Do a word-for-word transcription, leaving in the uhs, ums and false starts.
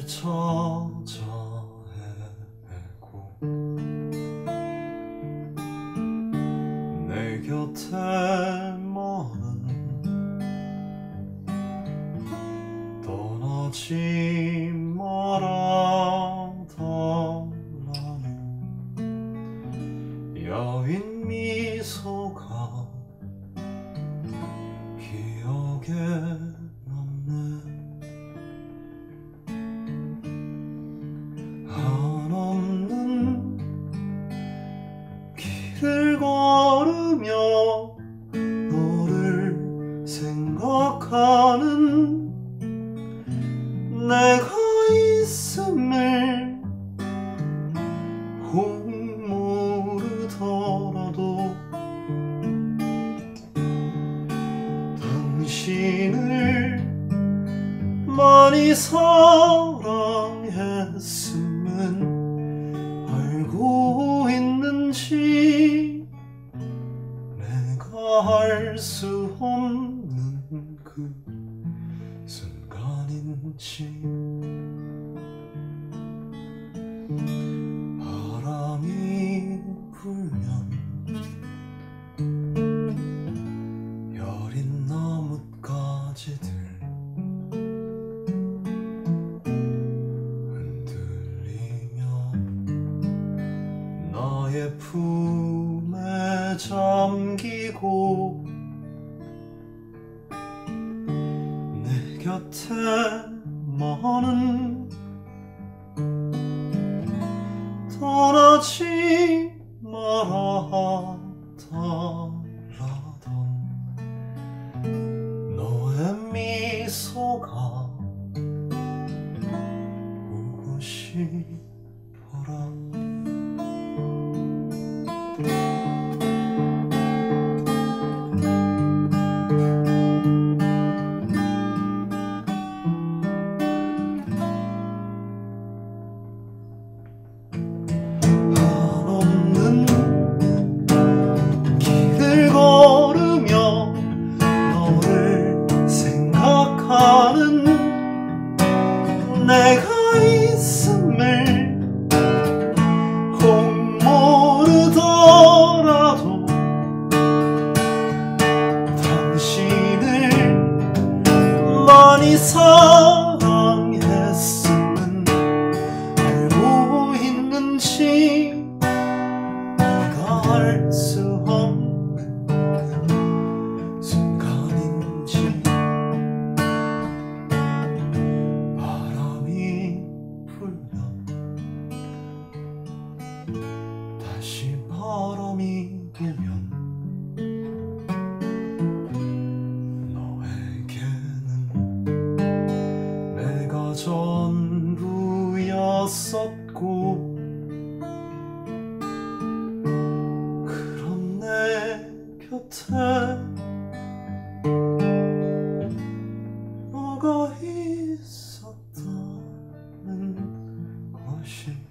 찾아 헤매고 내 곁에 머는 떠나지 말아달라는 여인 미소가 기억에 남네. 한없는 길을 걸으며 너를 생각하는 내가 있음을 혹 모르더라도 당신을 많이 사랑했음은 알고 있는지 내가 알 수 없는 그 순간인지. 바람이 불면 여린 나뭇가지들 흔들리며 나의 품에 잠기고 내 곁에 머는 떠나지 말아달라던 너의 미소가 보고 싶어라. 내가 있음을 혹 모르더라도 당신을 많이 사랑했음은 알고 있는지 내가 알 수 없는 그 순간인지. 다시 바람이 불면 너에게는 내가 전부였었고 그런 내 곁에 너가 있었다는 것이